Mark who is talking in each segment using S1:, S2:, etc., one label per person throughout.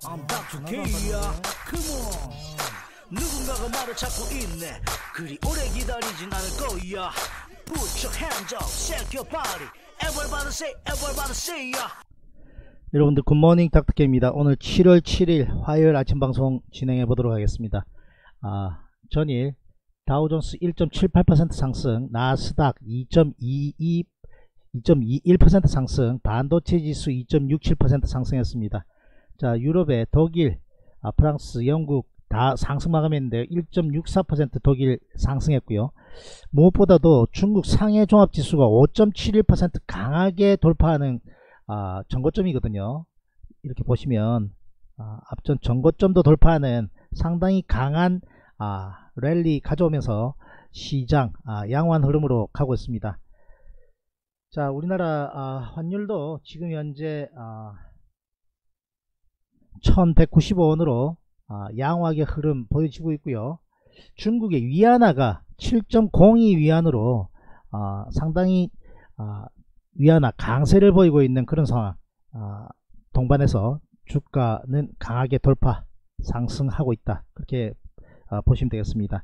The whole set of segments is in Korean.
S1: I'm Dr. K야. Come on. 누군가가 말을 찾고 있네. 그리 오래 기다리진 않을 거야. Put your hands up, shake your body. Everybody say ya.
S2: 여러분들 굿모닝 닥터케입니다. 오늘 7월 7일 화요일 아침 방송 진행해 보도록 하겠습니다. 전일 다우존스 1.78% 상승, 나스닥 2.21% 상승, 반도체 지수 2.67% 상승했습니다. 자, 유럽의 독일, 프랑스, 영국 다 상승 마감했는데요. 1.64% 독일 상승했고요. 무엇보다도 중국 상해 종합지수가 5.71% 강하게 돌파하는 전고점이거든요. 이렇게 보시면 앞전 전고점도 돌파하는 상당히 강한 랠리 가져오면서 시장 양호한 흐름으로 가고 있습니다. 자, 우리나라 환율도 지금 현재 1195원으로 양호하게 흐름 보여지고 있고요. 중국의 위안화가 7.02 위안으로 상당히 위안화 강세를 보이고 있는 그런 상황. 동반해서 주가는 강하게 돌파 상승하고 있다, 그렇게 보시면 되겠습니다.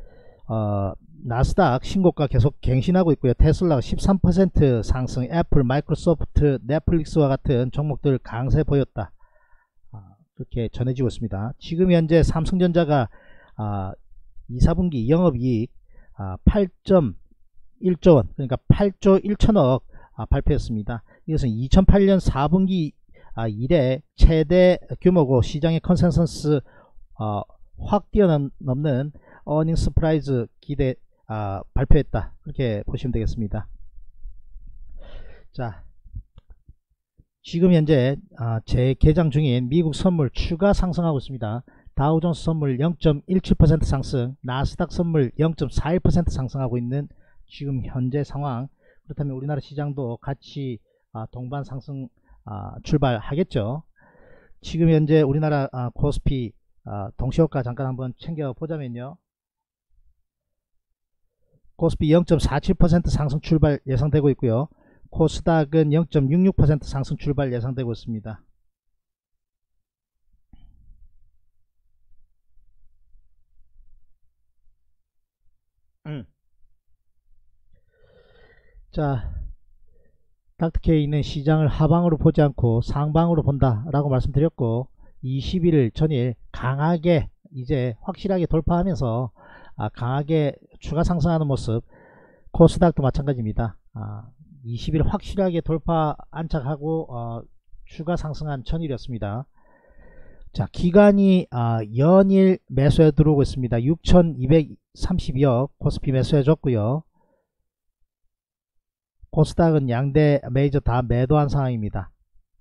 S2: 나스닥 신고가 계속 갱신하고 있고요. 테슬라가 13% 상승, 애플, 마이크로소프트, 넷플릭스와 같은 종목들 강세 보였다, 그렇게 전해지고 있습니다. 지금 현재 삼성전자가 2, 4분기 영업이익 8.1조원, 그러니까 8조 1천억 발표했습니다. 이것은 2008년 4분기 이래 최대 규모고 시장의 컨센서스 확 뛰어넘는 어닝 서프라이즈 기대 발표했다, 그렇게 보시면 되겠습니다. 자, 지금 현재 재개장 중인 미국 선물 추가 상승하고 있습니다. 다우존스 선물 0.17% 상승, 나스닥 선물 0.41% 상승하고 있는 지금 현재 상황. 그렇다면 우리나라 시장도 같이 동반 상승 출발하겠죠. 지금 현재 우리나라 코스피 동시효과 잠깐 한번 챙겨 보자면요, 코스피 0.47% 상승 출발 예상되고 있고요. 코스닥은 0.66% 상승 출발 예상되고 있습니다. 자, 닥터케이는 시장을 하방으로 보지 않고 상방으로 본다 라고 말씀드렸고, 21일 전일 강하게 이제 확실하게 돌파하면서 강하게 추가 상승하는 모습, 코스닥도 마찬가지입니다. 20일 확실하게 돌파 안착하고 추가 상승한 전일이었습니다. 자, 기간이 연일 매수에 들어오고 있습니다. 6,232억 코스피 매수해 줬고요. 코스닥은 양대 메이저 다 매도한 상황입니다.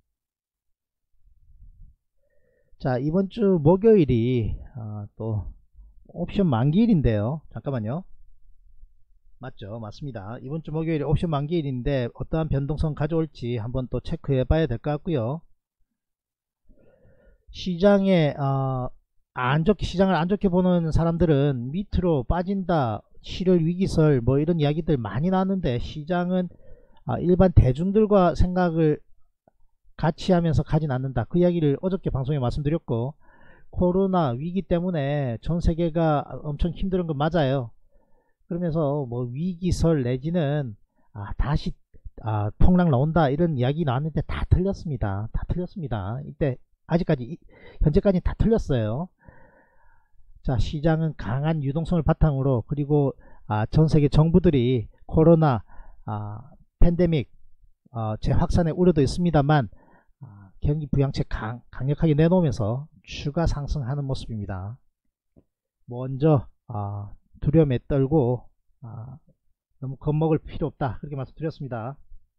S2: 자, 이번 주 목요일이 또 옵션 만기일인데요. 잠깐만요. 맞죠? 맞습니다. 이번 주 목요일이 옵션 만기일인데 어떠한 변동성 가져올지 한번 또 체크해 봐야 될 것 같고요. 시장에 시장을 안 좋게 보는 사람들은 밑으로 빠진다, 7월 위기설 뭐 이런 이야기들 많이 나왔는데, 시장은 일반 대중들과 생각을 같이 하면서 가진 않는다, 그 이야기를 어저께 방송에 말씀드렸고, 코로나 위기 때문에 전 세계가 엄청 힘든 건 맞아요. 그러면서 뭐 위기설 내지는 다시 폭락 나온다 이런 이야기 나왔는데 다 틀렸습니다. 다 틀렸습니다. 이때 아직까지 현재까지 다 틀렸어요. 자, 시장은 강한 유동성을 바탕으로, 그리고 전 세계 정부들이 코로나 팬데믹 재확산의 우려도 있습니다만 경기 부양책 강력하게 내놓으면서 추가 상승하는 모습입니다. 먼저 두려움에 떨고 너무 겁먹을 필요 없다, 그렇게 말씀드렸습니다.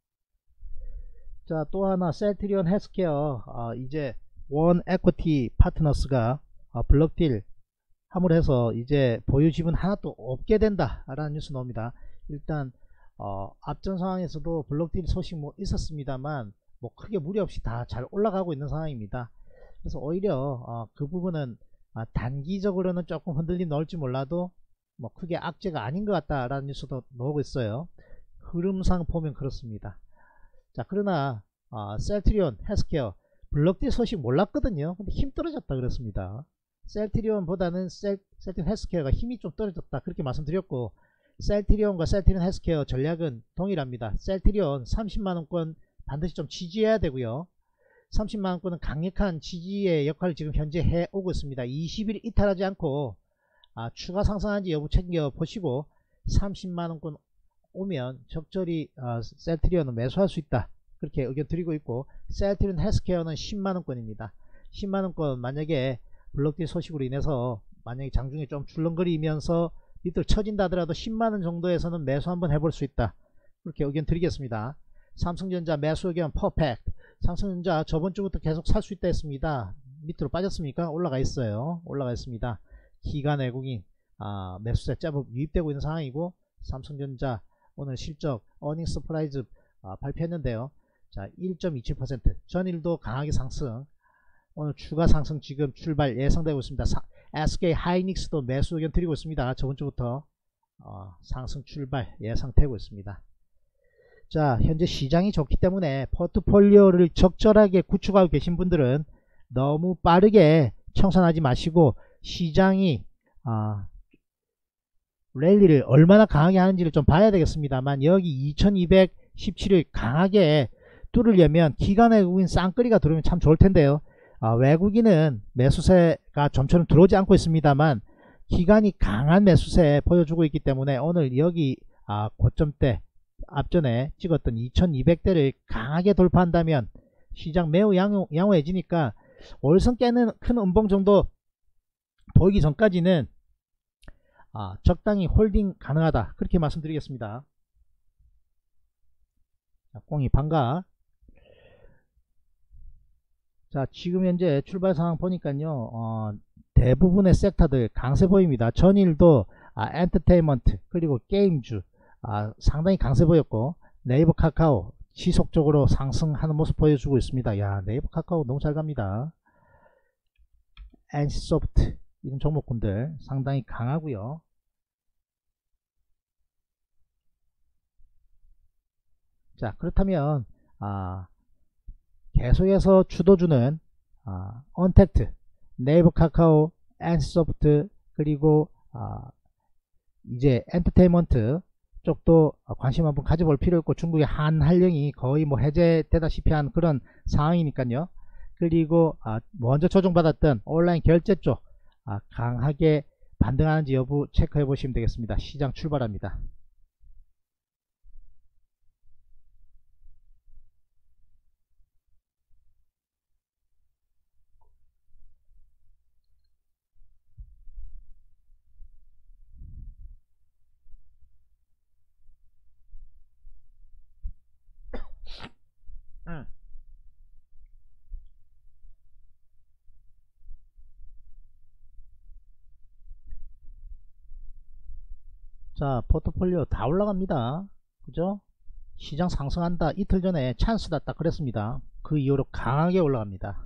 S2: 자, 또 하나 셀트리온 헬스케어 이제 원 에쿼티 파트너스가 블록딜 함으로 해서 이제 보유 지분 하나도 없게 된다 라는 뉴스 나옵니다. 일단 앞전 상황에서도 블록딜 소식 뭐 있었습니다만 뭐 크게 무리 없이 다 잘 올라가고 있는 상황입니다. 그래서 오히려 그 부분은 단기적으로는 조금 흔들림 나올지 몰라도 뭐 크게 악재가 아닌 것 같다라는 뉴스도 나오고 있어요. 흐름상 보면 그렇습니다. 자, 그러나 셀트리온 헬스케어 블록딜 소식 몰랐거든요. 근데 힘 떨어졌다 그랬습니다. 셀트리온보다는 셀트리온 헬스케어가 힘이 좀 떨어졌다 그렇게 말씀드렸고, 셀트리온과 셀트리온 헬스케어 전략은 동일합니다. 셀트리온 30만원권 반드시 좀 지지해야 되고요. 30만원권은 강력한 지지의 역할을 지금 현재 해오고 있습니다. 20일 이탈하지 않고 추가 상승한지 여부 챙겨보시고 30만원권 오면 적절히 셀트리온은 매수할 수 있다 그렇게 의견 드리고 있고, 셀트리온 헬스케어는 10만원권입니다. 10만원권 만약에 블록딜 소식으로 인해서 만약에 장중에 좀 출렁거리면서 밑으로 쳐진다 하더라도 10만원 정도에서는 매수 한번 해볼 수 있다 그렇게 의견 드리겠습니다. 삼성전자 매수 의견 퍼펙트. 삼성전자 저번주부터 계속 살 수 있다 했습니다. 밑으로 빠졌습니까? 올라가 있어요. 올라가 있습니다. 기관 외국인 매수세 제법 유입되고 있는 상황이고, 삼성전자 오늘 실적 어닝 서프라이즈 발표했는데요. 자, 1.27% 전일도 강하게 상승, 오늘 추가 상승 지금 출발 예상되고 있습니다. SK 하이닉스도 매수 의견 드리고 있습니다. 저번주부터 상승 출발 예상되고 있습니다. 자, 현재 시장이 좋기 때문에 포트폴리오를 적절하게 구축하고 계신 분들은 너무 빠르게 청산하지 마시고, 시장이 랠리를 얼마나 강하게 하는지를 좀 봐야 되겠습니다만, 여기 2217을 강하게 뚫으려면 기관 외국인 쌍끌이가 들어오면 참 좋을 텐데요. 외국인은 매수세가 좀처럼 들어오지 않고 있습니다만 기관이 강한 매수세 보여주고 있기 때문에 오늘 여기 고점대 앞전에 찍었던 2200대를 강하게 돌파한다면 시장 매우 양호해지니까 월성 깨는 큰 음봉 정도 보이기 전까지는 적당히 홀딩 가능하다 그렇게 말씀드리겠습니다. 꽁이 반가. 자, 지금 현재 출발 상황 보니까요, 대부분의 섹터들 강세 보입니다. 전일도 엔터테인먼트 그리고 게임주 상당히 강세 보였고, 네이버 카카오 지속적으로 상승하는 모습 보여주고 있습니다. 야, 네이버 카카오 너무 잘 갑니다. NC소프트 이런 종목군들 상당히 강하고요. 자, 그렇다면 계속해서 주도주는 언택트, 네이버 카카오, NC소프트 그리고 이제 엔터테인먼트 쪽도 관심 한번 가져볼 필요 있고, 중국의 한한령이 거의 뭐 해제되다시피 한 그런 상황이니까요. 그리고 먼저 조정받았던 온라인 결제 쪽 강하게 반등하는지 여부 체크해 보시면 되겠습니다. 시장 출발합니다. 자, 포트폴리오 다 올라갑니다. 그죠? 시장 상승한다 이틀 전에 찬스다 딱 그랬습니다. 그 이후로 강하게 올라갑니다.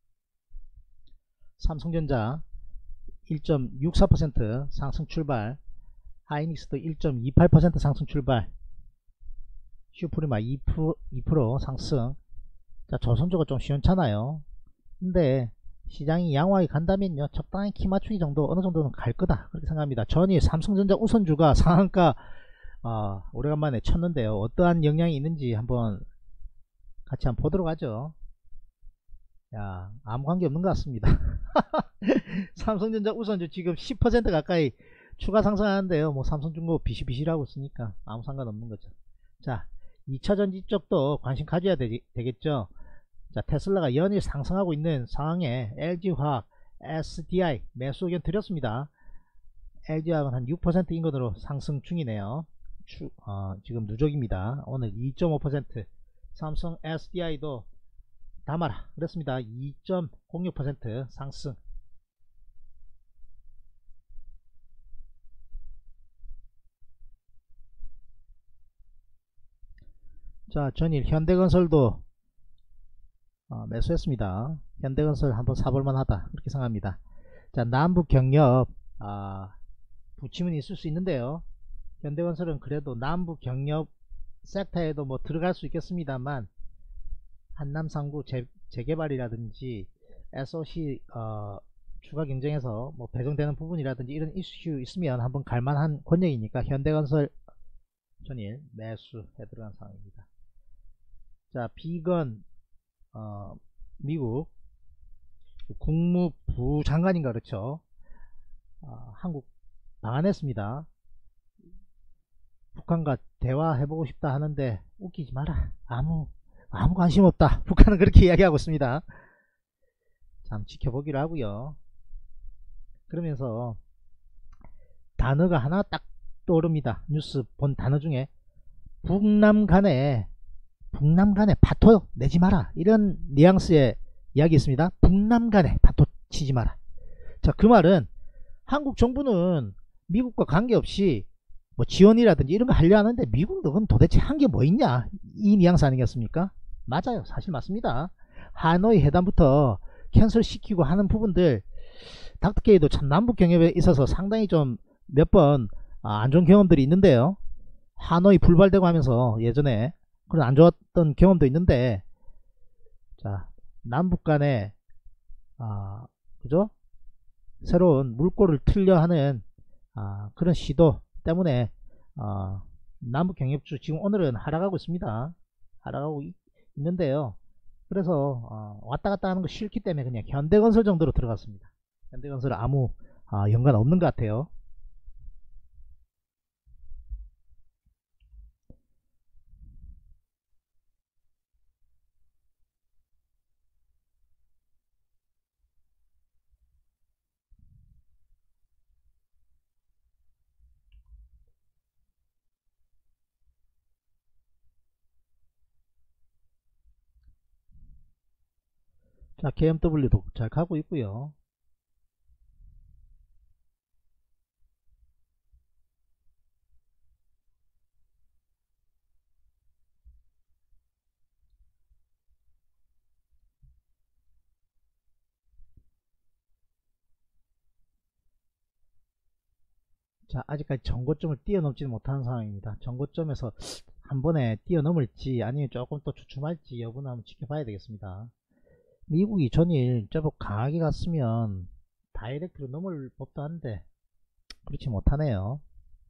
S2: 삼성전자 1.64% 상승 출발, 하이닉스도 1.28% 상승 출발, 슈프리마 2% 상승. 자, 조선주가 좀 시원찮아요. 근데 시장이 양호하게 간다면요, 적당히 키 맞추기 정도 어느 정도는 갈 거다 그렇게 생각합니다. 전일 삼성전자 우선주가 상한가 오래간만에 쳤는데요, 어떠한 영향이 있는지 한번 같이 한번 보도록 하죠. 야, 아무 관계 없는 것 같습니다. 삼성전자 우선주 지금 10% 가까이 추가 상승하는데요, 뭐 삼성중공업 비실비실하고 있으니까 아무 상관없는 거죠. 자, 2차전지 쪽도 관심 가져야 되겠죠. 자, 테슬라가 연일 상승하고 있는 상황에 LG화학, SDI 매수 의견 드렸습니다. LG화학은 한 6% 인근으로 상승 중이네요. 지금 누적입니다. 오늘 2.5%. 삼성 SDI도 담아라 그랬습니다. 2.06% 상승. 자, 전일 현대건설도 매수했습니다. 현대건설 한번 사볼만 하다 그렇게 생각합니다. 자, 남북경협 부침은 있을 수 있는데요, 현대건설은 그래도 남북경협 섹터에도 뭐 들어갈 수 있겠습니다만 한남 3구 재개발이라든지 SOC 추가 경쟁에서 뭐 배정되는 부분이라든지 이런 이슈 있으면 한번 갈만한 권역이니까 현대건설 전일 매수해 들어간 상황입니다. 자, 비건 미국 국무부 장관인가 그렇죠. 한국 방한했습니다. 북한과 대화해보고 싶다 하는데 웃기지 마라. 아무 관심 없다. 북한은 그렇게 이야기하고 있습니다. 참 지켜보기로 하고요. 그러면서 단어가 하나 딱 떠오릅니다. 뉴스 본 단어 중에 북남 간에 파토 내지 마라, 이런 뉘앙스의 이야기 있습니다. 북남 간에 파토 치지 마라. 자, 그 말은 한국 정부는 미국과 관계없이 뭐 지원이라든지 이런 거 하려 하는데 미국은 그럼 도대체 한 게 뭐 있냐, 이 뉘앙스 아니겠습니까? 맞아요. 사실 맞습니다. 하노이 회담부터 캔슬 시키고 하는 부분들, 닥터케이도 참 남북 경협에 있어서 상당히 좀 몇 번 안 좋은 경험들이 있는데요. 하노이 불발되고 하면서 예전에 그런 안 좋았던 경험도 있는데, 자, 남북 간에 그죠? 새로운 물꼬를 틀려 하는 그런 시도 때문에 남북 경협주 지금 오늘은 하락하고 있습니다. 하락하고 있는데요. 그래서 왔다 갔다 하는 거 싫기 때문에 그냥 현대건설 정도로 들어갔습니다. 현대건설은 아무 연관 없는 것 같아요. 자, KMW도 잘 가고 있고요. 자, 아직까지 전고점을 뛰어넘지는 못하는 상황입니다. 전고점에서 한 번에 뛰어넘을지 아니면 조금 또 주춤할지 여부는 한번 지켜봐야 되겠습니다. 미국이 전일 제법 강하게 갔으면 다이렉트로 넘을 법도 한데 그렇지 못하네요.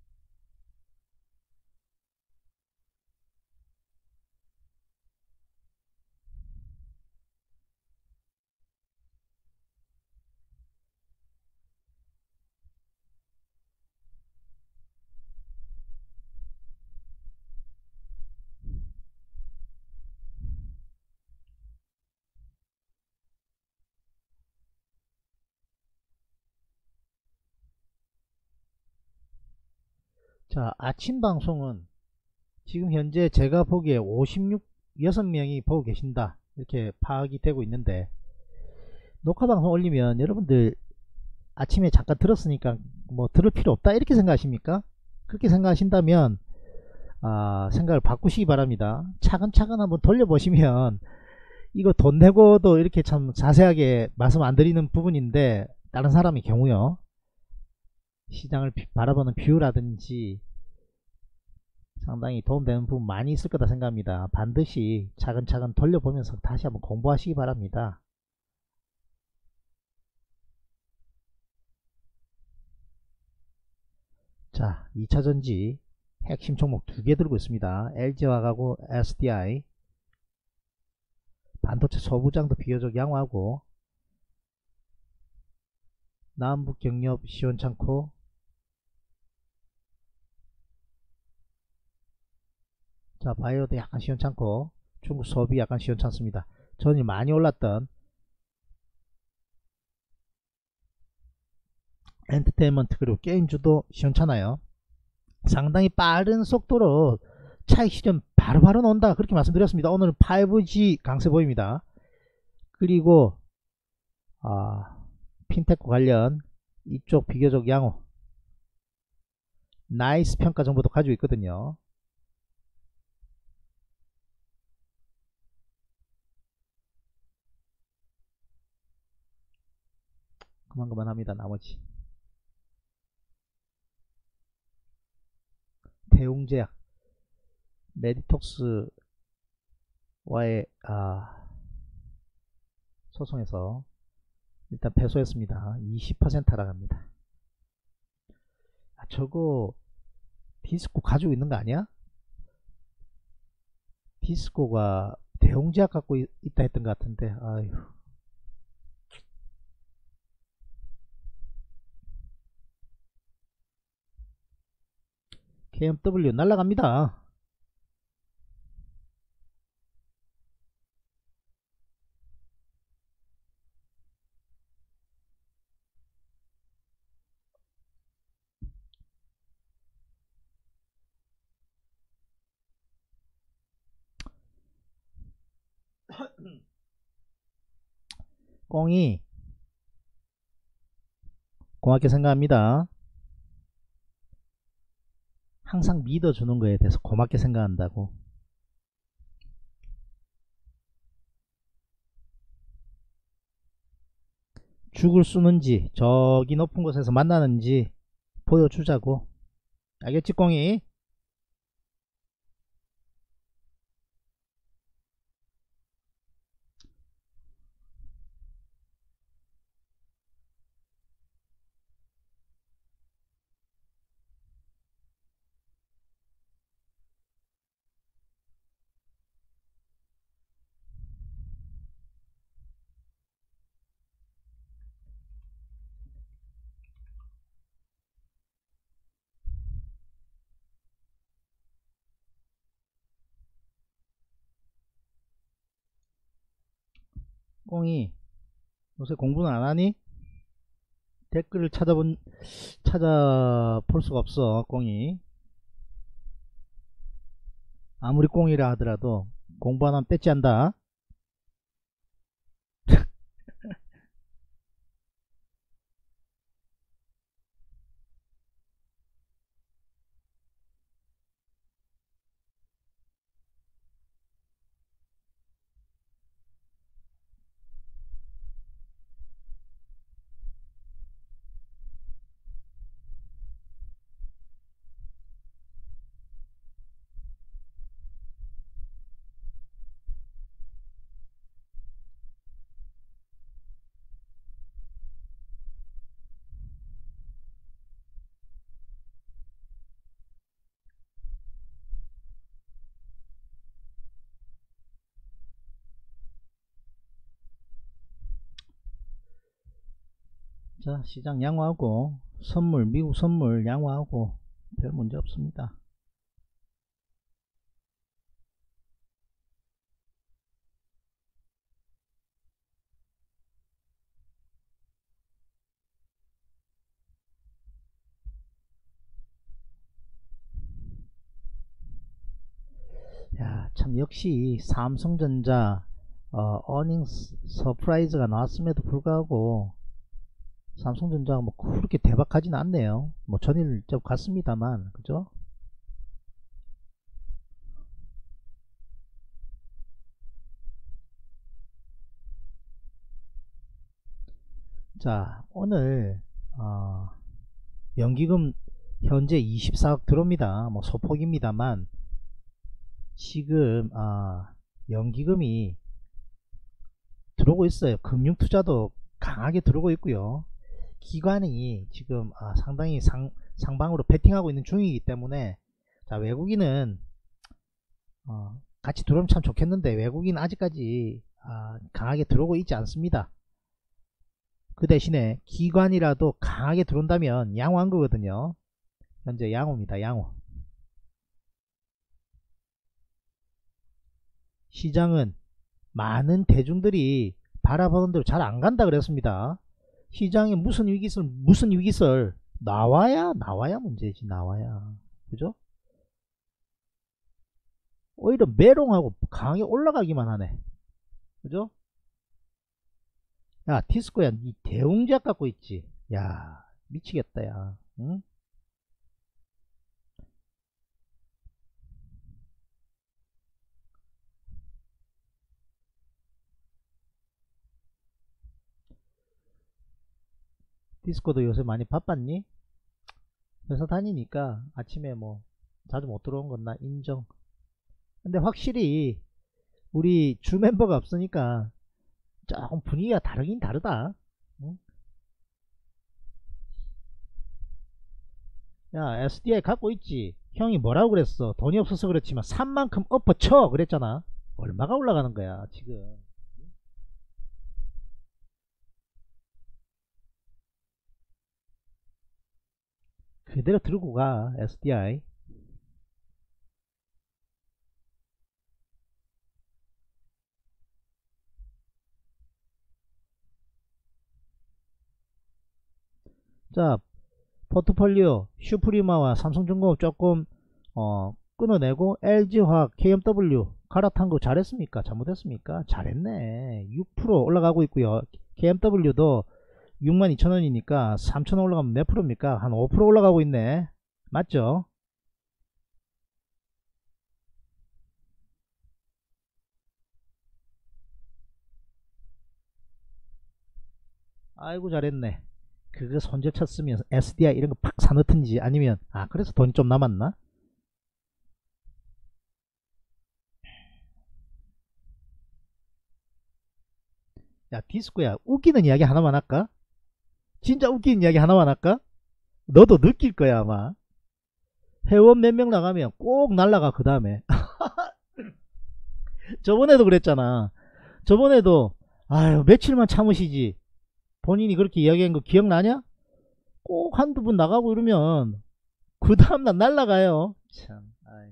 S2: 자, 아침 방송은 지금 현재 제가 보기에 56명이 보고 계신다, 이렇게 파악이 되고 있는데, 녹화 방송 올리면 여러분들 아침에 잠깐 들었으니까 뭐 들을 필요 없다 이렇게 생각하십니까? 그렇게 생각하신다면 생각을 바꾸시기 바랍니다. 차근차근 한번 돌려보시면 이거 돈 내고도 이렇게 참 자세하게 말씀 안 드리는 부분인데, 다른 사람의 경우요, 시장을 바라보는 뷰라든지 상당히 도움되는 부분 많이 있을 거다 생각합니다. 반드시 차근차근 돌려보면서 다시 한번 공부하시기 바랍니다. 자, 2차전지 핵심 종목 2개 들고 있습니다. LG화학하고 SDI. 반도체 소부장도 비교적 양호하고, 남북경협 시원찮고, 자, 바이오도 약간 시원찮고, 중국 소비 약간 시원찮습니다. 전일 많이 올랐던 엔터테인먼트 그리고 게임주도 시원찮아요. 상당히 빠른 속도로 차익 실현 바로바로 나온다, 그렇게 말씀드렸습니다. 오늘은 5G 강세 보입니다. 그리고 핀테크 관련 이쪽 비교적 양호, 나이스 평가 정보도 가지고 있거든요. 그만합니다. 나머지 대웅제약, 메디톡스와의 소송에서 일단 패소했습니다. 20% 하락합니다. 저거 디스코 가지고 있는 거 아니야? 디스코가 대웅제약 갖고 있다 했던 것 같은데, 아유. KMW 날라갑니다. 꽁이 고맙게 생각합니다. 항상 믿어주는 거에 대해서 고맙게 생각한다고. 죽을 쏘는지 저기 높은 곳에서 만나는지 보여주자고. 알겠지 꽁이? 꽁이 요새 공부는 안 하니? 댓글을 찾아볼 수가 없어 꽁이. 아무리 꽁이라 하더라도 공부 안 하면 떼찌한다. 자, 시장 양호하고 선물, 미국 선물 양호하고 별 문제 없습니다. 야, 참 역시 삼성전자 어닝 서프라이즈가 나왔음에도 불구하고 삼성전자가 뭐 그렇게 대박하진 않네요. 뭐 전일 좀 같습니다만, 그죠? 자, 오늘 연기금 현재 24억 들어옵니다. 뭐 소폭입니다만 지금 연기금이 들어오고 있어요. 금융투자도 강하게 들어오고 있고요. 기관이 지금 상당히 상방으로 베팅하고 있는 중이기 때문에 자, 외국인은 같이 들어오면 참 좋겠는데 외국인은 아직까지 강하게 들어오고 있지 않습니다. 그 대신에 기관이라도 강하게 들어온다면 양호한 거거든요. 현재 양호입니다. 양호. 시장은 많은 대중들이 바라보는 대로 잘 안 간다 그랬습니다. 시장에 무슨 위기설 나와야 문제지. 나와야, 그죠? 오히려 메롱하고 강하게 올라가기만 하네, 그죠? 야, 디스코야, 니 대웅제약 갖고 있지? 야, 미치겠다. 야, 응? 디스코도 요새 많이 바빴니? 회사 다니니까 아침에 뭐 자주 못 들어온 건 나 인정. 근데 확실히 우리 주 멤버가 없으니까 조금 분위기가 다르긴 다르다. 응? 야, SDI 갖고 있지. 형이 뭐라고 그랬어? 돈이 없어서 그렇지만 산 만큼 엎어쳐 그랬잖아. 얼마가 올라가는 거야 지금. 그대로 들고 가 SDI. 자, 포트폴리오 슈프리마와 삼성중공업 조금 끊어내고 LG화학, KMW 갈아탄 거 잘했습니까? 잘못했습니까? 잘했네. 6% 올라가고 있고요. KMW도 62,000원이니까 3,000원 올라가면 몇 프로입니까? 한 5% 올라가고 있네. 맞죠? 아이고 잘했네. 그거 손절 쳤으면 SDI 이런 거 팍 사놓든지 아니면 그래서 돈이 좀 남았나? 야 디스코야 웃기는 이야기 하나만 할까? 진짜 웃기는 이야기 하나만 할까? 너도 느낄 거야 아마. 회원 몇 명 나가면 꼭 날라가 그 다음에. 저번에도 그랬잖아. 저번에도 아유 며칠만 참으시지. 본인이 그렇게 이야기한 거 기억나냐? 꼭 한두 분 나가고 이러면 그 다음날 날라가요. 참. 아이.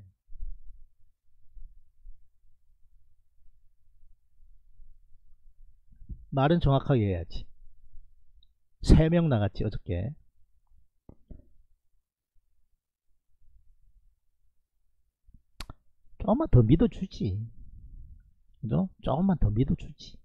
S2: 말은 정확하게 해야지. 3명 나갔지 어저께. 조금만 더 믿어주지. 그죠? 조금만 더 믿어주지.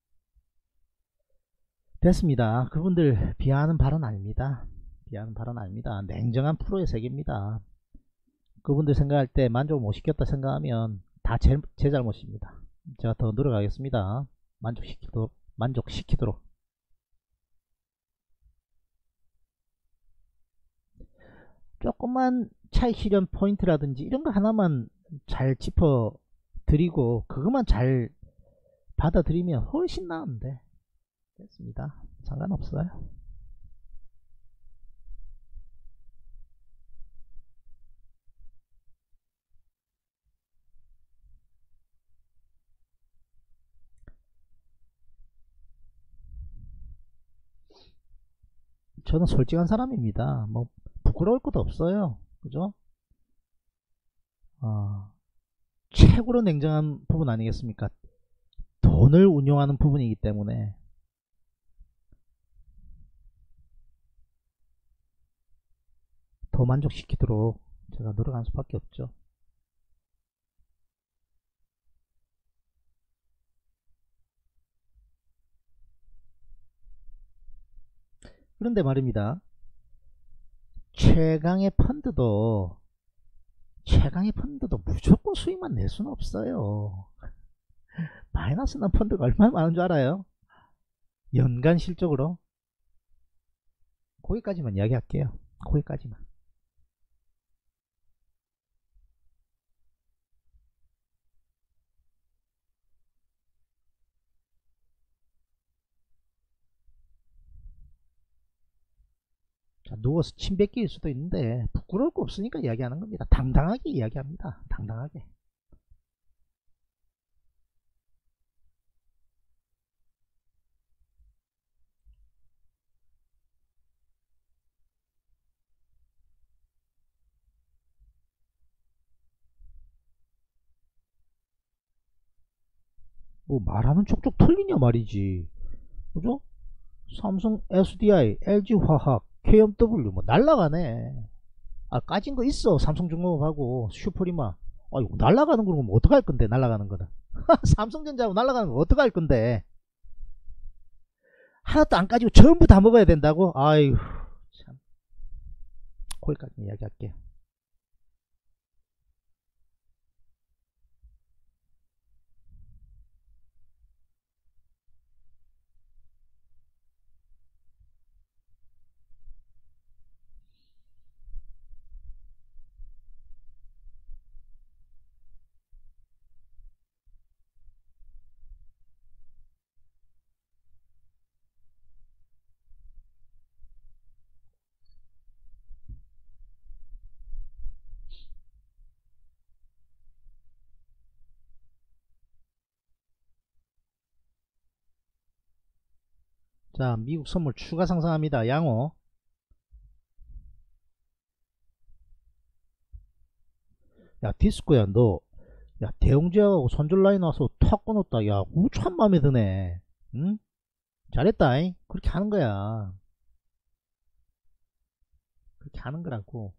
S2: 됐습니다. 그분들 비하하는 발언 아닙니다. 비하하는 발언 아닙니다. 냉정한 프로의 세계입니다. 그분들 생각할 때 만족 못 시켰다 생각하면 다 제 잘못입니다. 제가 더 노력하겠습니다. 만족시키도록. 조금만 차익 실현 포인트라든지 이런 거 하나만 잘 짚어 드리고 그것만 잘 받아들이면 훨씬 나은데. 됐습니다. 상관없어요. 저는 솔직한 사람입니다. 뭐 부끄러울 것도 없어요. 그죠? 최고로 냉정한 부분 아니겠습니까? 돈을 운용하는 부분이기 때문에 더 만족시키도록 제가 노력할 수밖에 없죠. 그런데 말입니다. 최강의 펀드도 무조건 수익만 낼 수는 없어요. 마이너스 난 펀드가 얼마나 많은 줄 알아요? 연간 실적으로. 거기까지만 이야기할게요. 거기까지만. 자, 누워서 침 뱉기일 수도 있는데 부끄러울 거 없으니까 이야기하는 겁니다. 당당하게 이야기합니다. 당당하게. 뭐 말하는 촉촉 틀리냐 말이지. 그죠? 삼성 SDI, LG화학, KMW 뭐 날라가네. 까진 거 있어. 삼성중공업하고 슈퍼리마. 이거 날라가는 거는 뭐 어떡할 건데 날라가는 거는. 삼성전자하고 날라가는 거 어떡할 건데. 하나도 안 까지고 전부 다 먹어야 된다고? 아이고 참. 거기까지 이야기할게요. 자, 미국 선물 추가 상승합니다. 양호. 야, 디스코야, 너, 야, 대웅제하고 손절 라인 와서 턱 끊었다. 야, 우참 맘에 드네. 응? 잘했다잉. 그렇게 하는 거야. 그렇게 하는 거라고.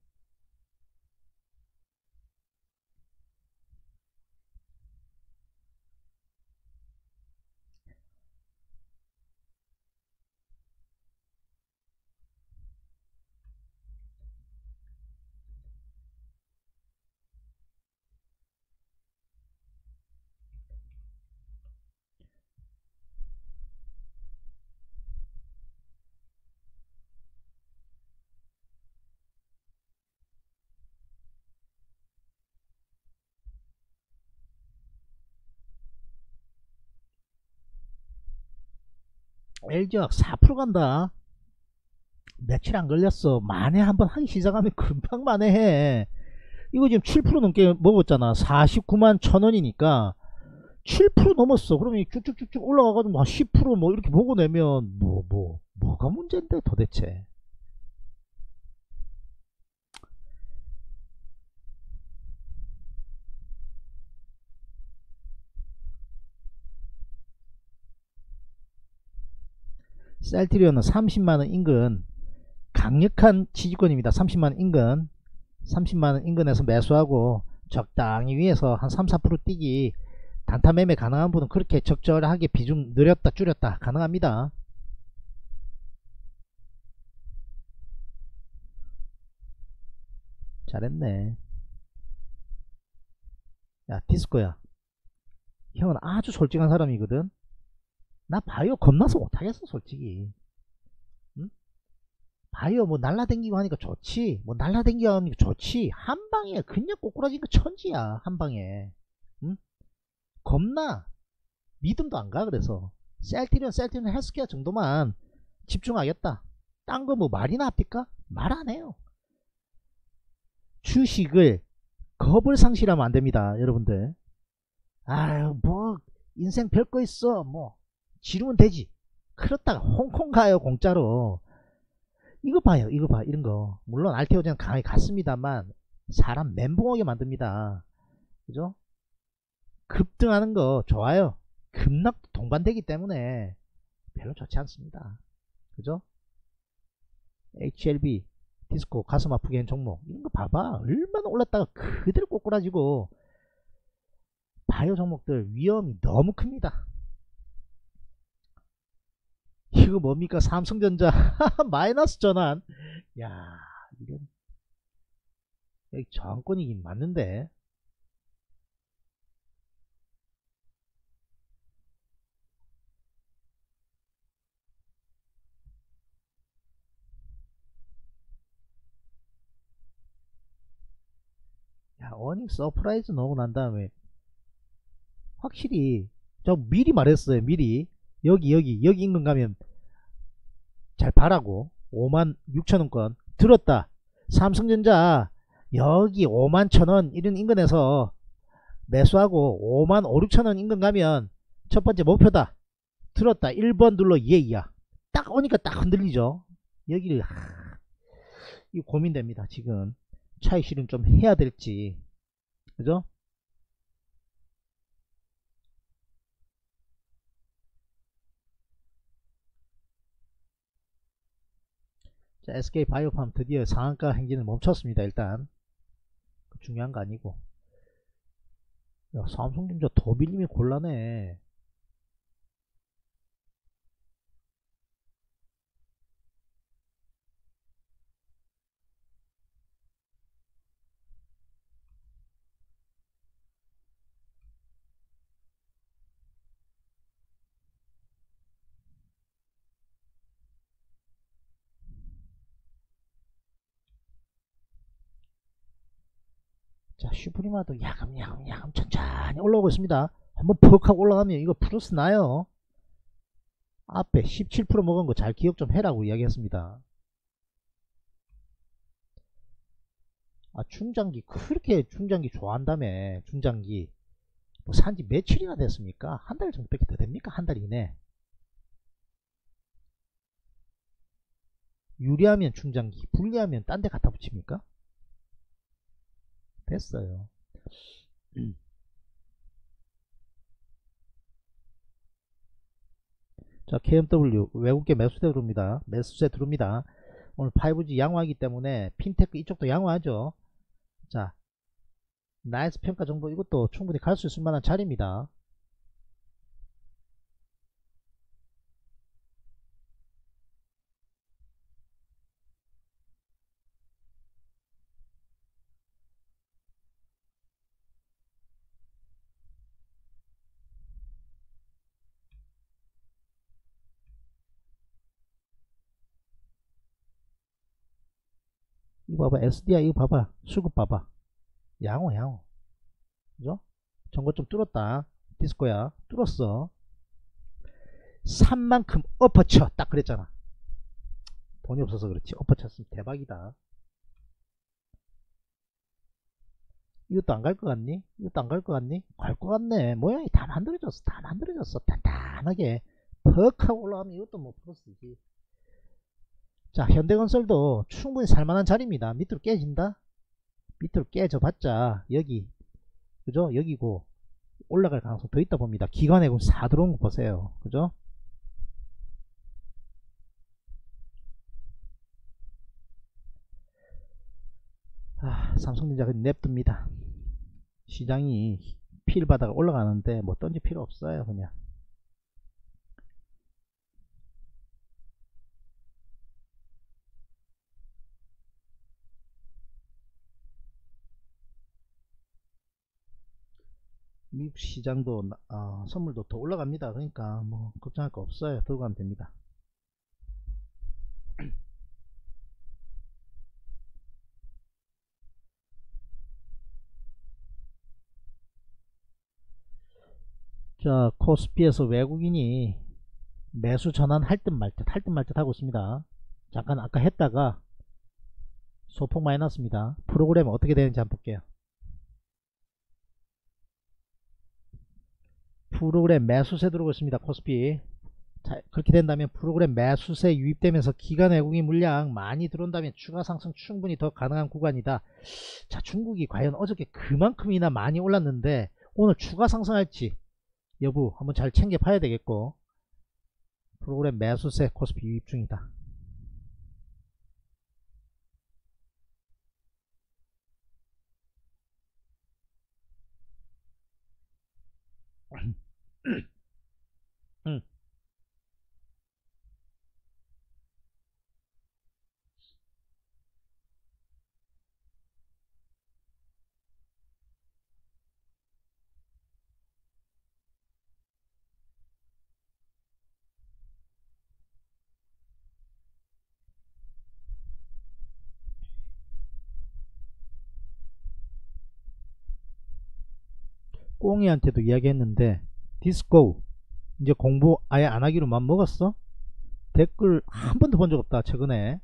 S2: LG화학 4% 간다. 며칠 안 걸렸어. 만에 한번 하기 시작하면 금방 만회해. 이거 지금 7% 넘게 먹었잖아. 49만 1,000원이니까 7% 넘었어. 그러면 쭉쭉쭉쭉 올라가가지고 한 10%뭐 이렇게 보고 내면 뭐가 문제인데 도대체. 셀트리온은 30만원 인근 강력한 지지권입니다. 30만원 인근 30만원 인근에서 매수하고 적당히 위에서 한 3-4% 뛰기 단타 매매 가능한 분은 그렇게 적절하게 비중 늘렸다 줄였다 가능합니다. 잘했네. 야, 디스코야, 형은 아주 솔직한 사람이거든. 나 바이오 겁나서 못하겠어 솔직히. 응? 바이오 뭐 날라댕기고 하니까 좋지, 뭐 날라댕기고 하니까 좋지, 한방에 그냥 꼬꾸라지니까 천지야 한방에. 응? 겁나 믿음도 안 가. 그래서 셀트리온 헬스케어 정도만 집중하겠다. 딴 거 뭐 말이나 합니까? 말 안 해요. 주식을 겁을 상실하면 안 됩니다 여러분들. 아유 뭐 인생 별거 있어 뭐 지르면 되지. 그렇다가 홍콩 가요 공짜로. 이거 봐요, 이거 봐, 이런 거. 물론 알테오제는 강하게 갔습니다만 사람 멘붕하게 만듭니다. 그죠? 급등하는 거 좋아요. 급락도 동반되기 때문에 별로 좋지 않습니다. 그죠? HLB 디스코 가슴 아프게 한 종목 이런 거 봐봐. 얼마나 올랐다가 그대로 꼬꾸라지고. 바이오 종목들 위험이 너무 큽니다. 이거 뭡니까? 삼성전자 마이너스 전환. 야, 이건 여기 저항권이긴 맞는데. 야, 어닝 서프라이즈 나오고 난 다음에 확실히 저 미리 말했어요. 미리 여기 인근 가면 잘 봐라고. 56,000원권 들었다. 삼성전자 여기 51,000원 이런 인근에서 매수하고 5만 5, 6천원 인근 가면 첫 번째 목표다. 들었다. 1번 눌러 예이야. 딱 오니까 딱 흔들리죠. 여기를 이 고민됩니다. 지금 차익 실현 좀 해야 될지. 그죠? 자, SK 바이오팜 드디어 상한가 행진을 멈췄습니다. 일단 중요한 거 아니고. 야, 삼성전자 더 밀리면 곤란해. 자, 슈프리마도 야금야금 천천히 올라오고 있습니다. 한번 퍽 하고 올라가면 이거 플러스 나요. 앞에 17% 먹은 거 잘 기억 좀 해라고 이야기했습니다. 아, 중장기 그렇게 중장기 좋아한다며. 중장기 뭐 산지 며칠이나 됐습니까? 한 달 정도밖에 더 됩니까? 한 달 이내. 유리하면 충전기, 불리하면 딴 데 갖다 붙입니까? 됐어요. 자, KMW 외국계 매수세 들어옵니다. 매수세 들어옵니다. 오늘 5G 양호하기 때문에 핀테크 이쪽도 양호하죠. 자, 나이스 평가 정도 이것도 충분히 갈 수 있을 만한 자리입니다. 이거 봐봐. SDI 이거 봐봐. 수급 봐봐. 양호. 그죠? 전거 좀 뚫었다. 디스코야. 뚫었어. 3만큼 엎어쳐. 딱 그랬잖아. 돈이 없어서 그렇지. 엎어쳤으면 대박이다. 이것도 안 갈 것 같니? 이것도 안 갈 것 같니? 갈 것 같네. 모양이 다 만들어졌어. 다 만들어졌어. 단단하게. 퍽 하고 올라가면 이것도 뭐 플러스지. 자, 현대건설도 충분히 살만한 자리입니다. 밑으로 깨진다? 밑으로 깨져봤자 여기, 그죠? 여기고 올라갈 가능성 더 있다 봅니다. 기관해군 4 들어온 거 보세요. 그죠? 삼성전자 그냥 냅둡니다. 시장이 필 바다가 올라가는데 뭐 던질 필요 없어요. 그냥 미국 시장도 선물도 더 올라갑니다. 그러니까 뭐 걱정할 거 없어요. 들고 가면 됩니다. 자, 코스피에서 외국인이 매수 전환 할 듯 말 듯 하고 있습니다. 잠깐 아까 했다가 소폭 많이 났습니다. 프로그램 어떻게 되는지 한번 볼게요. 프로그램 매수세 들어오고 있습니다. 코스피. 자, 그렇게 된다면 프로그램 매수세 유입되면서 기관 외국인 물량 많이 들어온다면 추가 상승 충분히 더 가능한 구간이다. 자, 중국이 과연 어저께 그만큼이나 많이 올랐는데 오늘 추가 상승할지 여부 한번 잘 챙겨 봐야 되겠고, 프로그램 매수세 코스피 유입 중이다. 꽁이한테도 이야기했는데 디스코 이제 공부 아예 안 하기로 맘 먹었어? 댓글 한 번도 본 적 없다 최근에.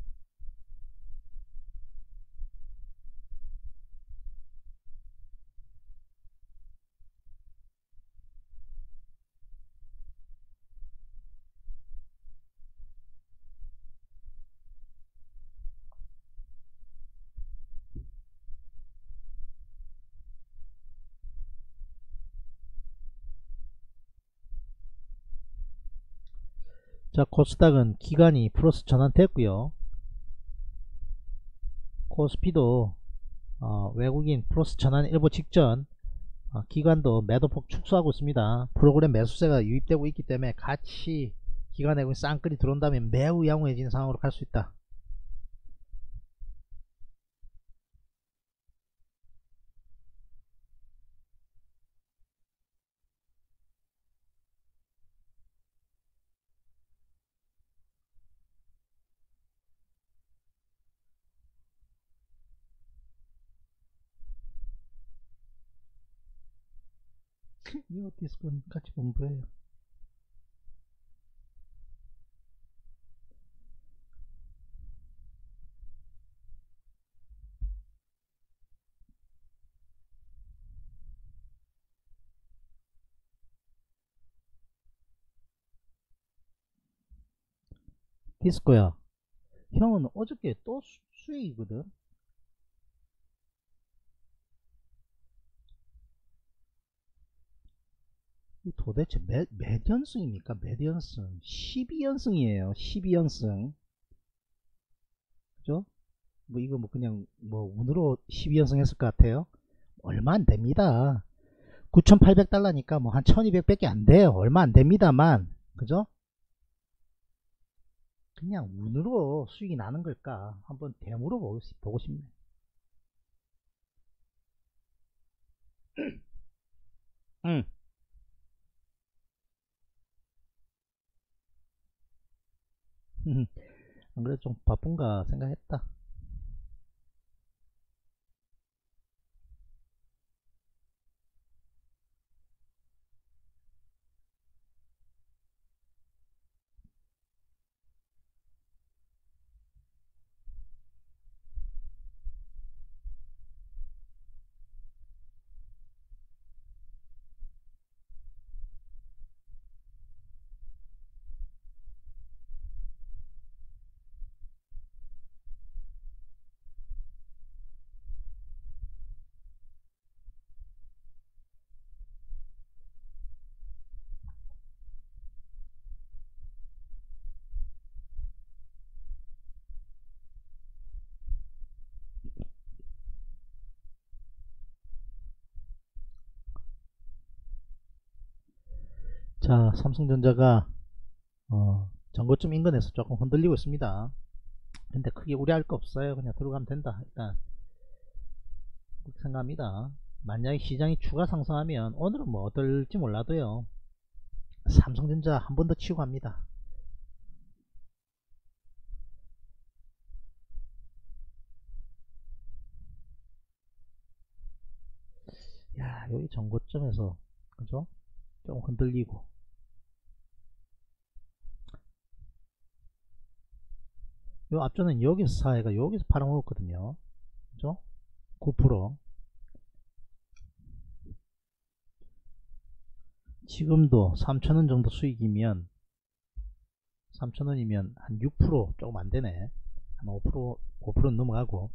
S2: 자, 코스닥은 기간이 플러스 전환됐고요. 코스피도 외국인 플러스 전환 일보 직전 기관도 매도폭 축소하고 있습니다. 프로그램 매수세가 유입되고 있기 때문에 같이 기관 외국인 쌍끌이 들어온다면 매우 양호해지는 상황으로 갈 수 있다. 이거 디스코는 같이 공부해요. 디스코야, 형은 어저께 또 수익이거든. 도대체 몇 연승입니까? 몇 연승? 12연승이에요. 12연승. 그죠? 뭐 이거 뭐 그냥 뭐 운으로 12연승 했을 것 같아요. 얼마 안 됩니다. 9,800달러니까 뭐 한 1200 밖에 안 돼요. 얼마 안 됩니다만. 그죠? 그냥 운으로 수익이 나는 걸까? 한번 대물어 보고 싶네. 응. 안 그래도 좀 바쁜가 생각했다. 자, 삼성전자가 전고점 인근에서 조금 흔들리고 있습니다. 근데 크게 우려할 거 없어요. 그냥 들어가면 된다. 일단 그렇게 생각합니다. 만약에 시장이 추가 상승하면 오늘은 뭐 어떨지 몰라도요. 삼성전자 한 번 더 치고 갑니다. 야, 여기 전고점에서 그죠? 좀 흔들리고 요 앞전은 여기서 사회가 여기서 팔아먹었거든요. 그죠? 9%. 지금도 3,000원 정도 수익이면 3,000원이면 한 6% 조금 안되네. 아마 5%는 넘어가고.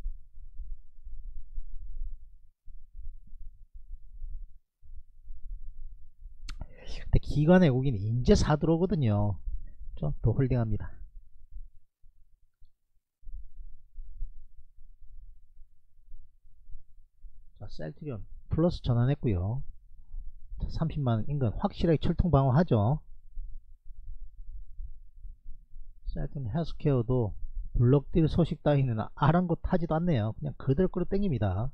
S2: 근데 기관 외국인이 이제 사들어오거든요. 좀 더 홀딩합니다. 자, 셀트리온 플러스 전환했고요. 30만원 인근 확실하게 철통 방어하죠. 셀트리온 헬스케어도 블록딜 소식 따위는 아랑곳하지도 않네요. 그냥 그대로 끌어당깁니다.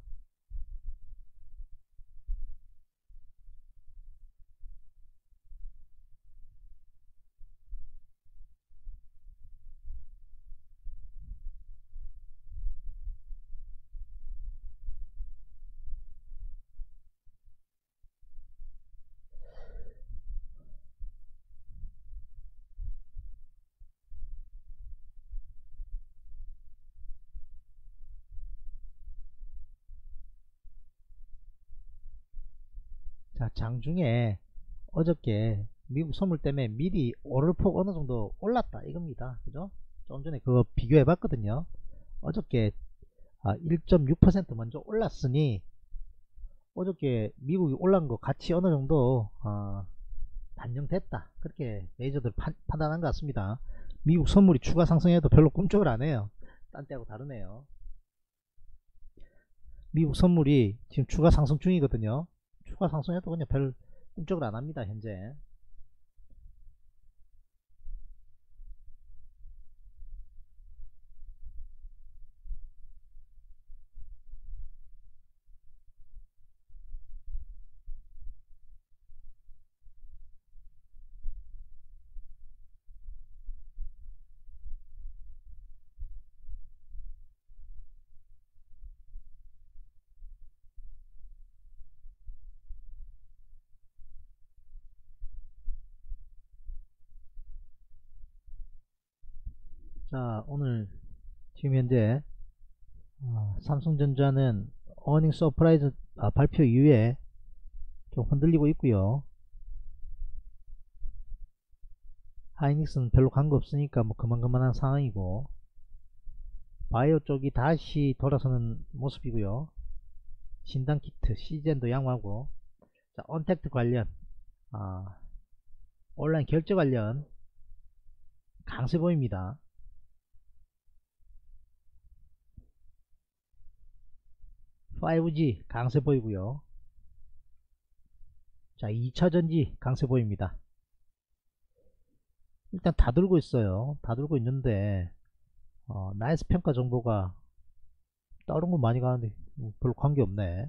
S2: 자, 장중에 어저께 미국 선물 때문에 미리 오를 폭 어느 정도 올랐다 이겁니다. 그죠? 좀 전에 그거 비교해 봤거든요. 어저께 1.6% 먼저 올랐으니 어저께 미국이 올라간 거 같이 어느 정도 반영됐다. 그렇게 메이저들 판단한 것 같습니다. 미국 선물이 추가 상승해도 별로 꿈쩍을 안 해요. 딴 때하고 다르네요. 미국 선물이 지금 추가 상승 중이거든요. 추가 상승해도 그냥 별 꿈쩍을 안 합니다. 현재. 자, 오늘 지금 현재 삼성전자는 어닝 서프라이즈 발표 이후에 좀 흔들리고 있고요. 하이닉스는 별로 간 거 없으니까 뭐 그만한 상황이고, 바이오 쪽이 다시 돌아서는 모습이고요. 진단키트 시젠도 양호하고. 자, 언택트 관련, 온라인 결제 관련 강세 보입니다. (5G) 강세 보이고요. 자, 2차전지 강세 보입니다. 일단 다 들고 있어요. 다 들고 있는데 나이스 평가 정보가 다른 거 많이 가는데 별로 관계 없네.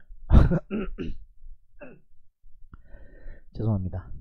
S2: 죄송합니다.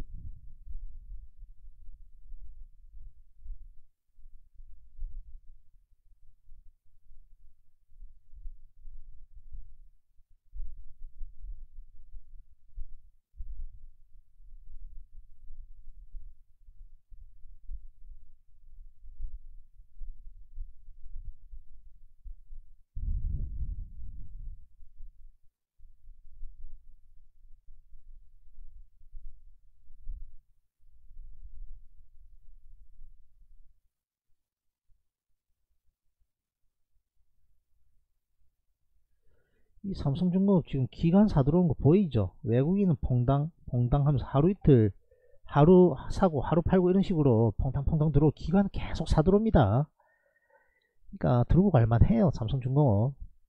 S2: 이 삼성중공업 지금 기관사 들어온 거 보이죠? 외국인은 퐁당 하면서 하루 이틀, 하루 사고 하루 팔고 이런 식으로 퐁당퐁당 들어오고 기관 계속 사 들어옵니다. 그러니까 들고 갈만 해요. 삼성중공업.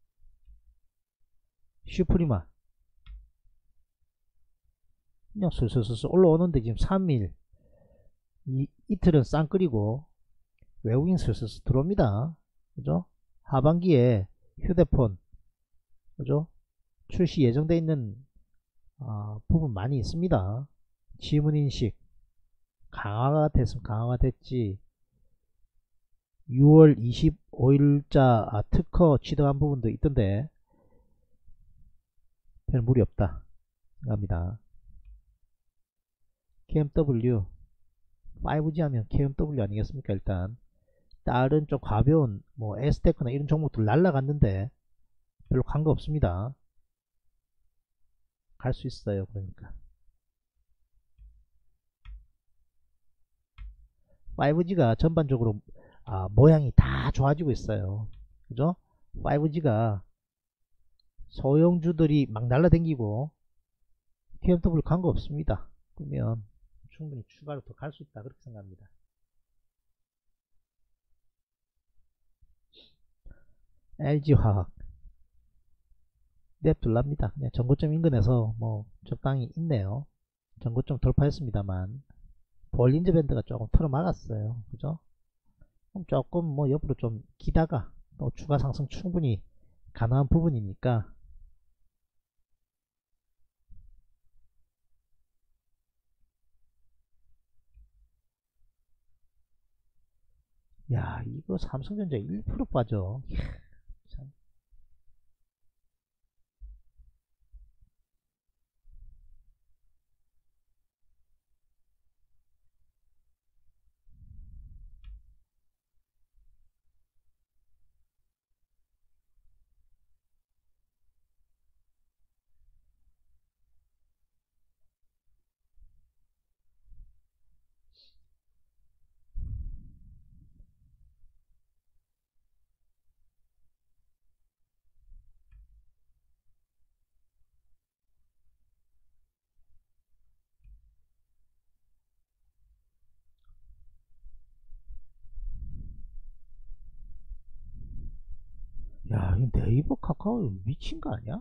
S2: 슈프리마 그냥 슬슬슬슬 올라오는데 지금 3일 이틀은 쌍끌이고 외국인 슬슬슬 들어옵니다. 그죠? 하반기에 휴대폰, 그죠? 출시 예정되어 있는 부분 많이 있습니다. 지문인식 강화가 됐으면 강화가 됐지, 6월 25일자 특허 취득한 부분도 있던데 별 무리 없다 합니다. KMW 5G 하면 KMW 아니겠습니까? 일단 다른 좀 가벼운 뭐 S테크나 이런 종목들 날라갔는데 별로 관계 없습니다. 갈 수 있어요. 그러니까 5G가 전반적으로 모양이 다 좋아지고 있어요. 그죠? 5G가 소형주들이 막 날라댕기고 KMW 관계 없습니다. 그러면 충분히 추가로 더 갈 수 있다 그렇게 생각합니다. LG화학 냅둘랍니다. 그냥 전고점 인근에서 뭐 적당히 있네요. 전고점 돌파했습니다만 볼린저 밴드가 조금 틀어 막았어요. 그죠? 그럼 조금 뭐 옆으로 좀 기다가 또 추가 상승 충분히 가능한 부분이니까 야, 이거 삼성전자 1% 빠져. 참. 야, 이 네이버 카카오 미친 거 아니야?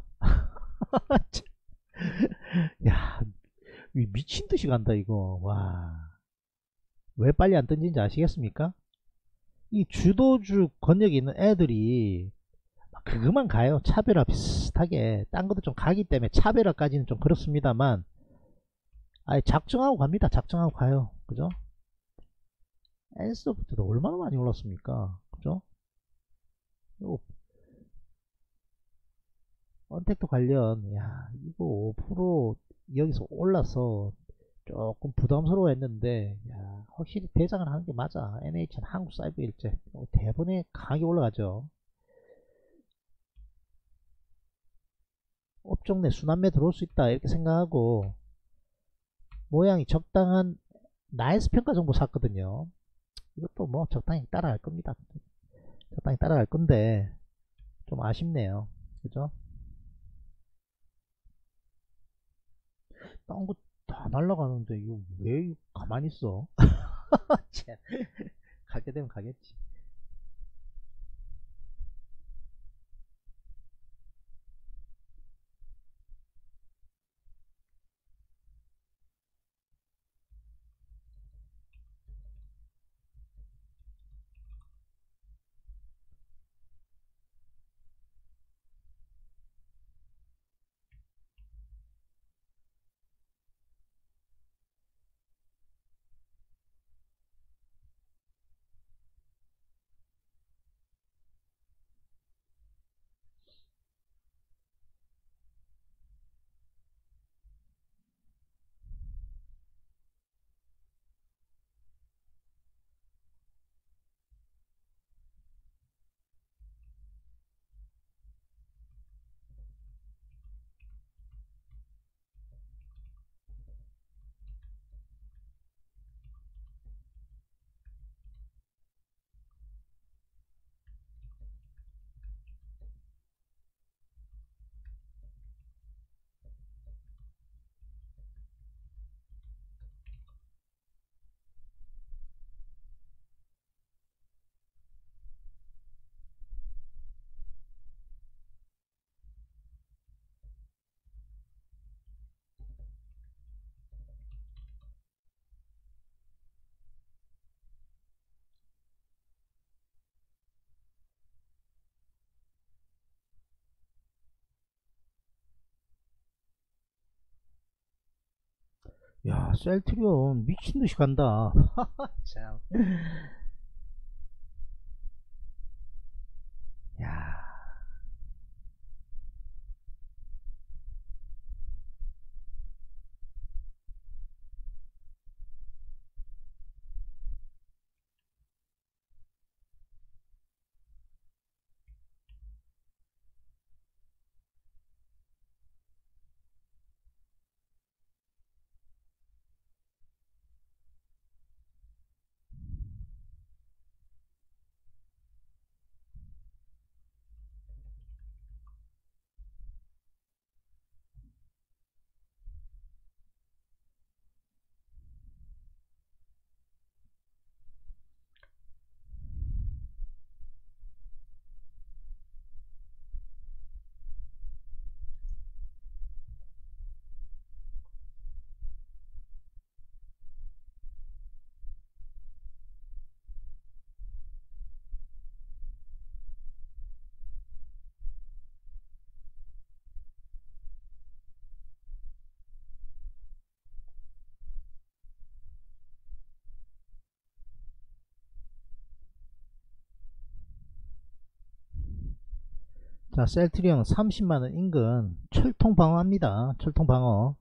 S2: 야, 미친 듯이 간다 이거. 와, 왜 빨리 안 던진지 아시겠습니까? 이 주도주 권력이 있는 애들이 그것만 가요. 차별화 비슷하게 딴 것도 좀 가기 때문에 차별화까지는 좀 그렇습니다만 아예 작정하고 갑니다. 작정하고 가요. 그죠? 엔소프트도 얼마나 많이 올랐습니까? 그죠? 요 언택트 관련, 야, 이거 5% 여기서 올라서 조금 부담스러워 했는데, 야, 확실히 대장을 하는 게 맞아. NHN 한국사이버일제. 대본에 강하게 올라가죠. 업종 내 순환매 들어올 수 있다. 이렇게 생각하고, 모양이 적당한 나이스 평가 정도 샀거든요. 이것도 뭐 적당히 따라갈 겁니다. 적당히 따라갈 건데 좀 아쉽네요. 그죠? 딴 거 다 날라가는데 이거 왜 가만히 있어? 참, 가게 되면 가겠지. 야, 셀트리온 미친듯이 간다. 참. 야, 자, 셀트리온 30만원 인근 철통 방어합니다. 철통 방어.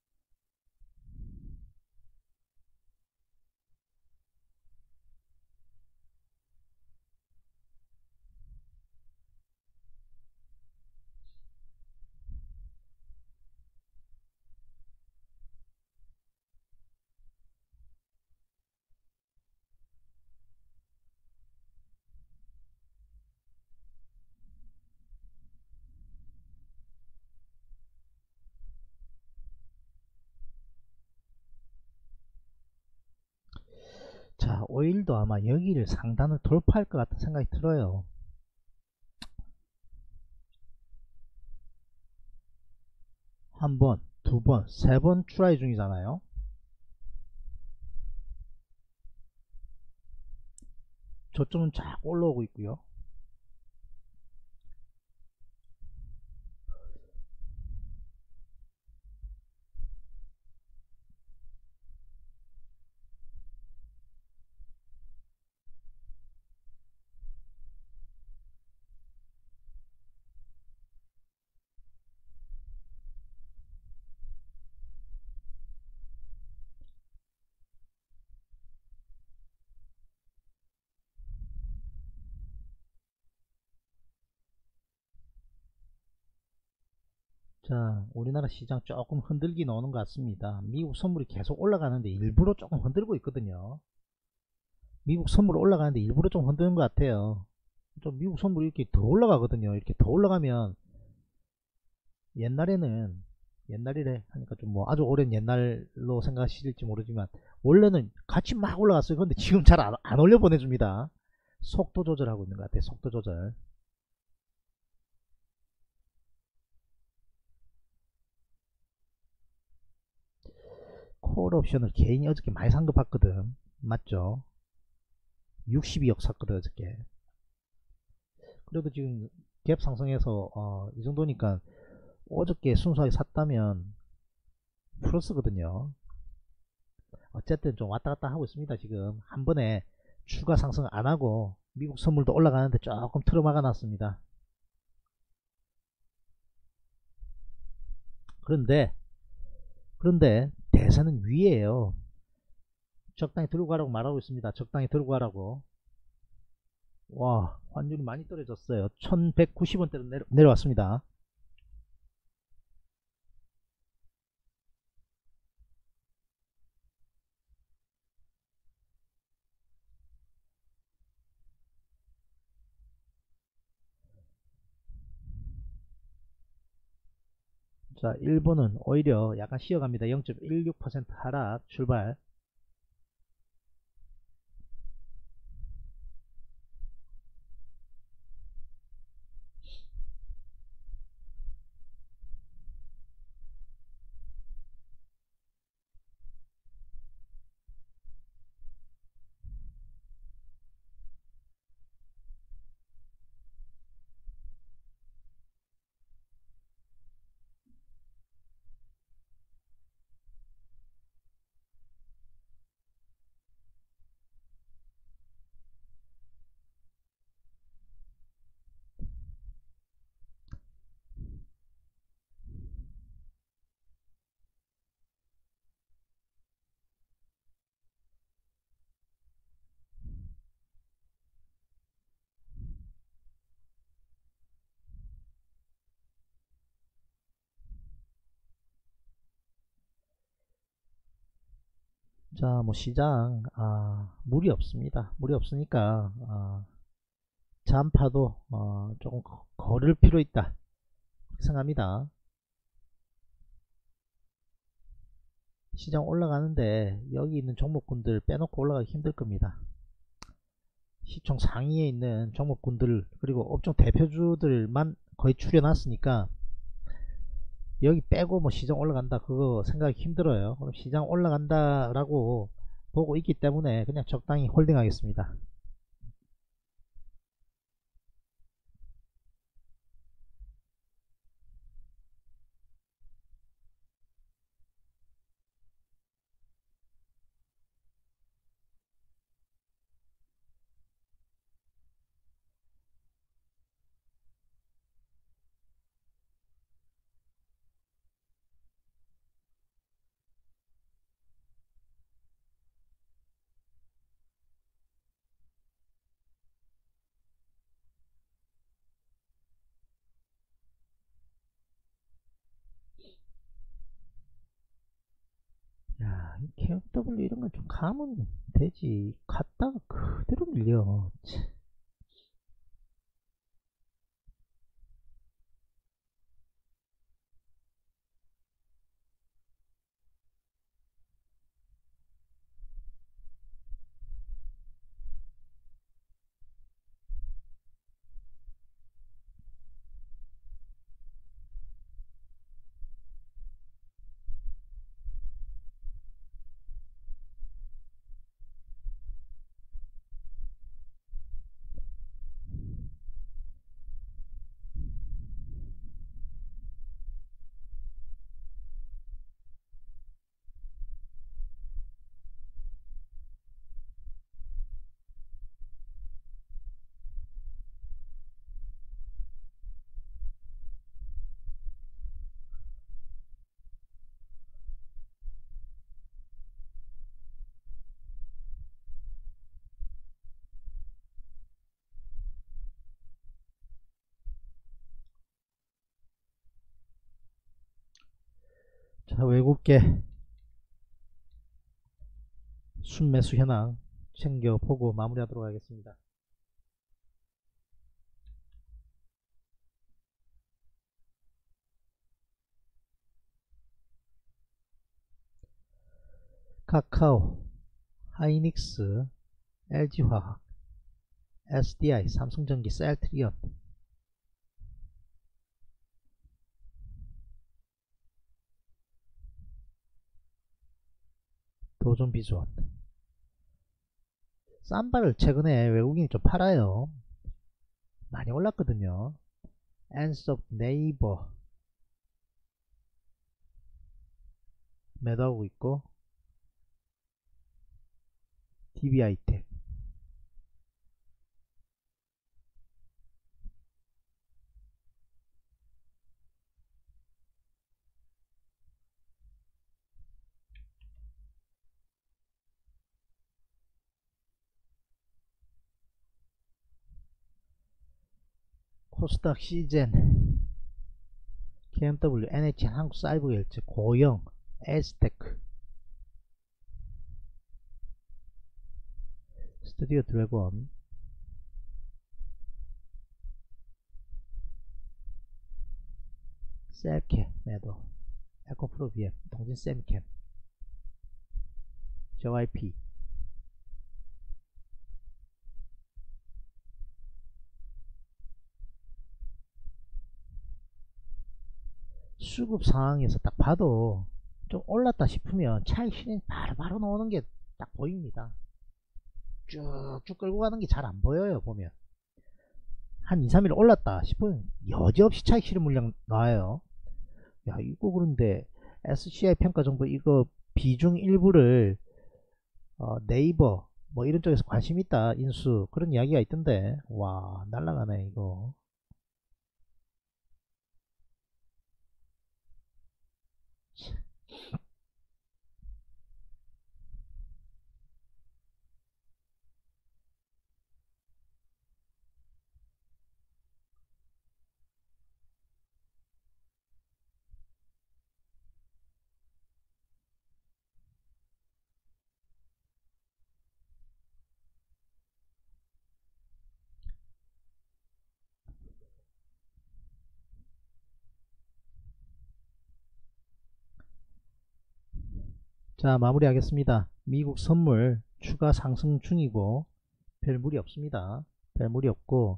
S2: 자, 오일도 아마 여기를 상단을 돌파할 것 같은 생각이 들어요. 한 번, 두 번, 세 번 트라이 중이잖아요. 저점은 쫙 올라오고 있고요. 자, 우리나라 시장 조금 흔들기 나오는 것 같습니다. 미국 선물이 계속 올라가는데 일부러 조금 흔들고 있거든요. 미국 선물 올라가는데 일부러 좀 흔드는 것 같아요. 좀 미국 선물이 이렇게 더 올라가거든요. 이렇게 더 올라가면 옛날이래 하니까 좀 뭐 아주 오랜 옛날로 생각하실지 모르지만 원래는 같이 막 올라갔어요. 근데 지금 잘 안 올려 보내줍니다. 속도 조절하고 있는 것 같아요. 속도 조절. 콜 옵션을 개인이 어저께 많이 산 거 봤거든. 맞죠? 62억 샀거든 어저께. 그래도 지금 갭 상승해서 이 정도니까 어저께 순수하게 샀다면 플러스거든요. 어쨌든 좀 왔다갔다 하고 있습니다. 지금 한 번에 추가 상승 안하고 미국 선물도 올라가는데 조금 틀어막아 놨습니다. 그런데 대세는 위에요. 적당히 들고 가라고 말하고 있습니다. 적당히 들고 가라고. 와, 환율이 많이 떨어졌어요. 1190원대로 내려왔습니다. 자, 일본은 오히려 약간 쉬어갑니다. 0.16% 하락 출발. 자, 뭐 시장 물이 없습니다. 물이 없으니까 잔파도 조금 거를 필요 있다 생각합니다. 시장 올라가는데 여기 있는 종목군들 빼놓고 올라가기 힘들 겁니다. 시총 상위에 있는 종목군들 그리고 업종 대표주들만 거의 추려놨으니까 여기 빼고 뭐 시장 올라간다 그거 생각하기 힘들어요. 그럼 시장 올라간다 라고 보고 있기 때문에 그냥 적당히 홀딩 하겠습니다. 야, 이 KW 이런 건 좀 가면 되지. 갔다가 그대로 밀려. 자, 외국계 순매수 현황 챙겨보고 마무리하도록 하겠습니다. 카카오, 하이닉스, LG화학, SDI, 삼성전기, 셀트리온, 도전비주얼. 쌈바를 최근에 외국인이 좀 팔아요. 많이 올랐거든요. 엔섭, 네이버 매도하고 있고, DB하이텍, 코스닥, 시젠, KMW, NHN, 한국사이버결제, 고영, 에스테크, 스튜디오 드래곤, 셀캠 매도, 에코프로 BM, 동진 세미캠, JYP, 수급 상황에서 딱 봐도 좀 올랐다 싶으면 차익 실행 바로 나오는 게 딱 보입니다. 쭉쭉 끌고 가는 게 잘 안 보여요. 보면 한 2, 3일 올랐다 싶으면 여지없이 차익 실행 물량 나와요. 야, 이거 그런데 SCI 평가정보 이거 비중 일부를 네이버 뭐 이런 쪽에서 관심 있다 인수 그런 이야기가 있던데, 와 날라가네 이거. 자, 마무리하겠습니다. 미국 선물 추가 상승 중이고 별 무리 없습니다. 별 무리 없고,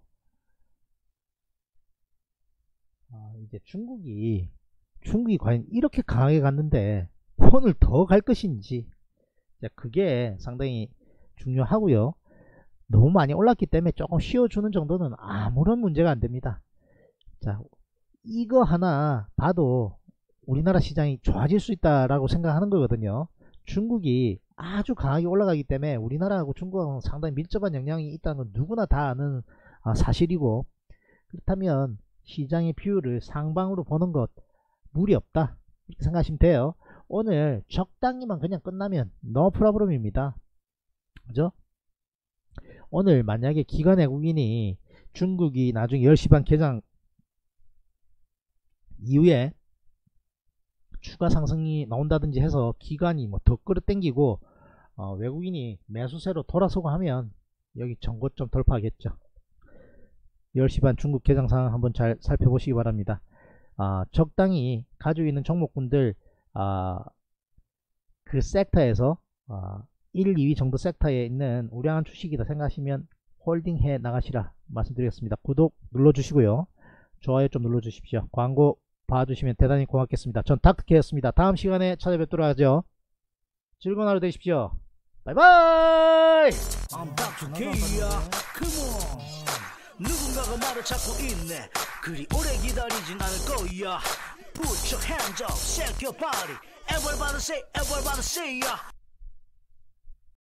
S2: 이제 중국이 과연 이렇게 강하게 갔는데 오늘 더 갈 것인지, 자, 그게 상당히 중요하고요. 너무 많이 올랐기 때문에 조금 쉬어주는 정도는 아무런 문제가 안 됩니다. 자, 이거 하나 봐도 우리나라 시장이 좋아질 수 있다라고 생각하는 거거든요. 중국이 아주 강하게 올라가기 때문에 우리나라하고 중국하고는 상당히 밀접한 영향이 있다는 건 누구나 다 아는 사실이고, 그렇다면 시장의 비율을 상방으로 보는 것 무리 없다 이렇게 생각하시면 돼요. 오늘 적당히만 그냥 끝나면 no problem입니다. 그죠? 오늘 만약에 기관 외국인이 중국이 나중에 10시 반 개장 이후에 추가 상승이 나온다든지 해서 기관이 뭐 더 끌어당기고 외국인이 매수세로 돌아서고 하면 여기 전고점 돌파하겠죠. 10시 반 중국 개장 상황 한번 잘 살펴보시기 바랍니다. 적당히 가지고 있는 종목군들 그 섹터에서 1, 2위 정도 섹터에 있는 우량한 주식이다 생각하시면 홀딩해 나가시라 말씀드리겠습니다. 구독 눌러주시고요. 좋아요 좀 눌러주십시오. 광고 봐주시면 대단히 고맙겠습니다. 전 닥터케였습니다. 다음 시간에 찾아뵙도록 하죠. 즐거운 하루 되십시오. 바이바이.
S1: I'm Dr. K야. Come on. 누군가가 나를 찾고 있네. 그리 오래 기다리진 않을 거야. Put your hands up, shake your body. Everybody say, everybody say, yeah.